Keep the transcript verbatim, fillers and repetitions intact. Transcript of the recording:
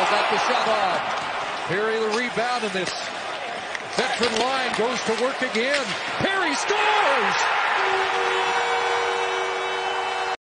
got the shot on. Perry the rebound, and this veteran line goes to work again. Perry scores!